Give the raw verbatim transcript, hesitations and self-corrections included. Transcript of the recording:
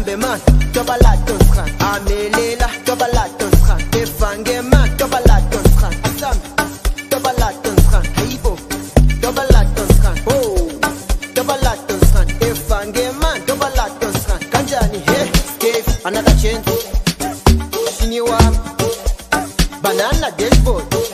Abe man, toba la tonsra. Amelela, toba la tonsra. Efange man, toba la tonsra. Asam, toba la tonsra. Haibo, toba la tonsra. Oh, toba la tonsra. Efange man, toba la tonsra. Kanjani, hey, Steve, another change. Siniwa, banana dashboard.